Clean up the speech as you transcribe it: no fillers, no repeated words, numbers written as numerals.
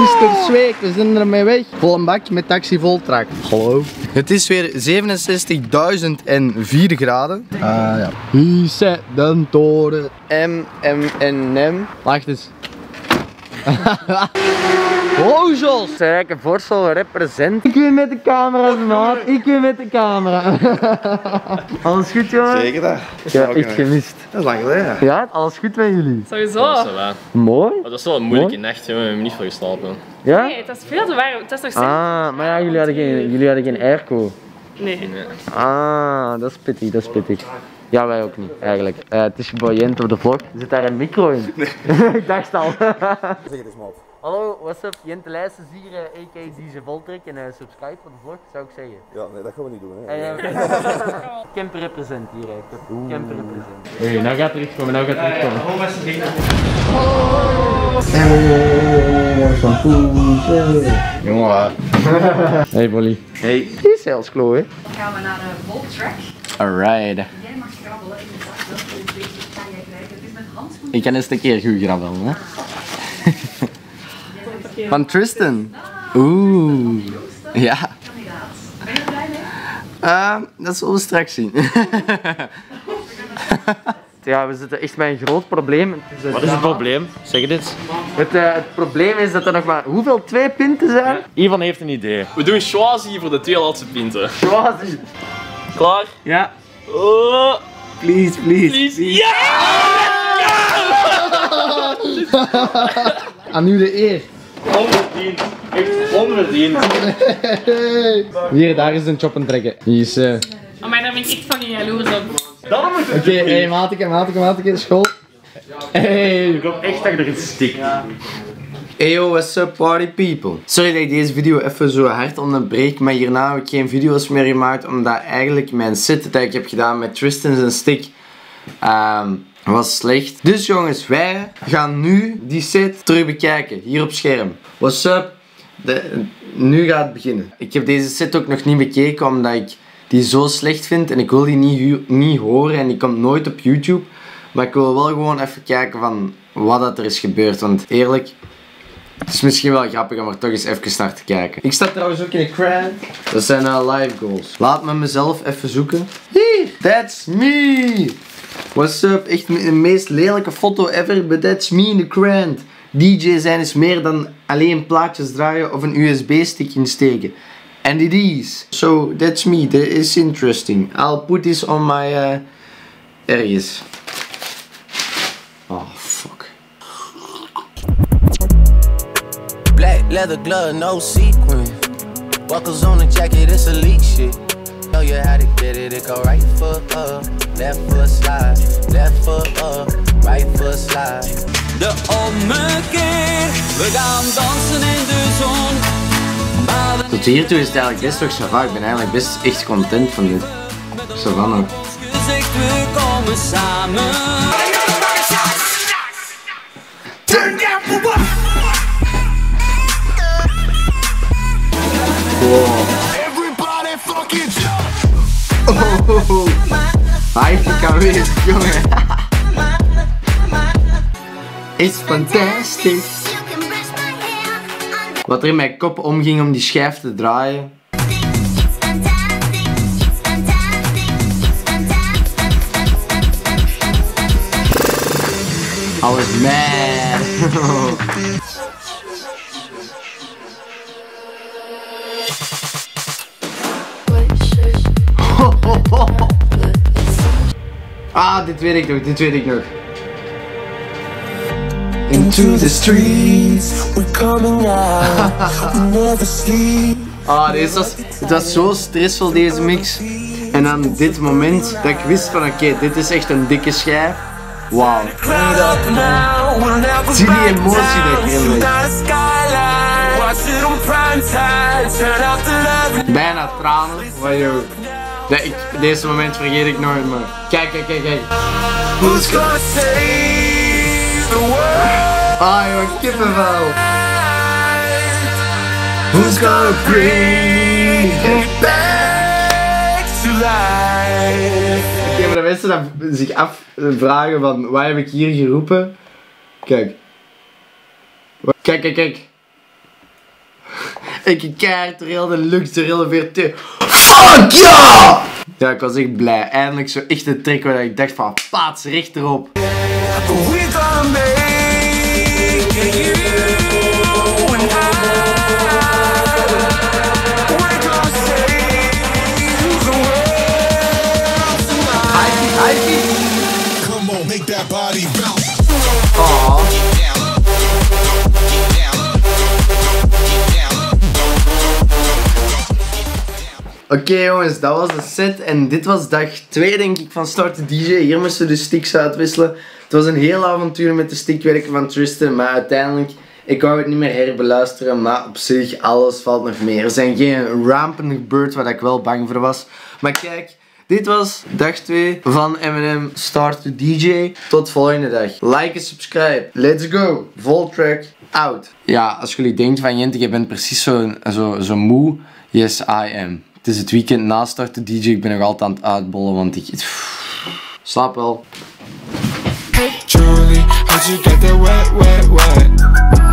Mr. Zweek, we zijn ermee weg. Vol een bak met taxi Voltrak. Hallo. Het is weer 67.004 graden. Ja. Wie zet de toren? M. Wacht eens. Hozels! Rijke Vorsel represent. Ik win met de camera, maat. Ik win met de camera. Alles goed, jongen? Zeker dat. Ja, echt gemist. Dat is lang geleden. Ja, alles goed met jullie? Sowieso. Dat is wel. Mooi. Maar dat is wel een moeilijke nacht, jongen. We hebben niet veel geslapen. Ja? Nee, het was veel te warm. Het was nog steeds. Ah, maar ja, jullie hadden geen airco. Nee. Ah, dat is pittig, dat is pittig. Ja, wij ook niet, eigenlijk. Het is boeiend op de vlog. Zit daar een micro in? Nee. Ik dacht al. Zeg het eens, man. Hallo, what's up? Jente Leijsens hier, a.k.a. DJ Voltrek en subscribe voor de vlog, zou ik zeggen. Ja, nee, dat gaan we niet doen, hè. Camper represent hier eigenlijk. Camper represent. Hé, nou gaat het terugkomen, nou gaat het terugkomen. Jongen. Hey Bolly. Hey. Die is zelfs Chloe. Dan gaan we naar de Voltrack. Alright. Jij mag grabbelen in de zak, dat is een beetje kan jij krijgen. Het is met handschoenen. Ik kan eens een keer goed grabbelen, hè. Van Tristan. Oeh. Ja. Kandidaat. Ben je er blij mee? Dat zullen we straks zien. Ja, we zitten echt met een groot probleem. Wat is het probleem? Zeg dit. Het probleem is dat er nog maar hoeveel? 2 pinten zijn? Ivan heeft een idee. We doen Schwazi voor de 2 laatste pinten. Schwazi. Klaar? Ja. Oh. Please. Ja! Aan u de eer. Onverdiend. Echt onverdiend. Hier, daar is een choppen trekken. Die is... Oh, maar daar ben ik echt fucking jaloers op. Oké, hey, mateke, school. Hey. Ik hoop echt dat ik erin stik. Hey yo, what's up party people? Sorry dat ik deze video even zo hard onderbreek, maar hierna heb ik geen video's meer gemaakt, omdat eigenlijk mijn set dat ik heb gedaan met Tristan zijn stick was slecht. Dus jongens, wij gaan nu die set terug bekijken, hier op scherm. What's up? Nu gaat het beginnen. Ik heb deze set ook nog niet bekeken, omdat ik die zo slecht vind en ik wil die niet horen en die komt nooit op YouTube. Maar ik wil wel gewoon even kijken van wat dat er is gebeurd, want eerlijk, het is misschien wel grappig om er toch eens even naar te kijken. Ik sta trouwens ook in een crowd. Dat zijn live goals. Laat me mezelf even zoeken. Hier, that's me. What's up? Echt de meest lelijke foto ever, but that's me in the crowd. DJ zijn is meer dan alleen plaatjes draaien of een USB-stick insteken. And it is. So that's me. That is interesting. I'll put this on my ergens. Oh fuck. Black leather glove, no sequin. Buckles on the jacket, it's elite shit. Know you how to get it. It go right foot up, left foot slide, left foot up, right foot slide. De ommekeer, we gaan dansen in de zon. Tot hiertoe is het eigenlijk best toch zo vaak. Ik ben eigenlijk best echt content van dit. Zo van ook. Gezegd, we komen samen. Oh, hij kan weer, jongen. It's fantastisch. Wat er in mijn kop omging om die schijf te draaien. I was mad. Ah, dit weet ik nog. Into the streets, we're coming out, we never sleep. Ah, het was zo stressvol deze mix. En dan dit moment dat ik wist van oké, dit is echt een dikke schijf. Wauw. Zie die emotie dat ik erin leg. Bijna tranen. Deze moment vergeet ik nooit meer. Kijk. Who's gonna save the world? Ah joh, kippenvel. Who's gonna bring it back to life? Oké, maar de mensen dan zich afvragen van wat heb ik hier geroepen? Kijk. Kijk. Ik keihard er heel de lucht, er heel weer te. Fuck ja! Ja, ik was echt blij. Eindelijk zo echt een trick waar ik dacht van, paats, recht erop. Oké jongens, dat was de set en dit was dag 2 denk ik van Start the DJ. Hier moesten we de sticks uitwisselen. Het was een heel avontuur met de stickwerken van Tristan, maar uiteindelijk, ik wou het niet meer herbeluisteren, maar op zich, alles valt nog mee. Er zijn geen rampen gebeurd waar ik wel bang voor was. Maar kijk, dit was dag 2 van M&M Start the DJ. Tot volgende dag. Like en subscribe. Let's go. Voltrack out. Ja, als jullie denken van Jente, je bent precies zo moe. Yes, I am. Het is het weekend na Start the DJ. Ik ben nog altijd aan het uitbollen, want ik... Slaap wel. Hey Julie, how'd you get that wet, wet, wet?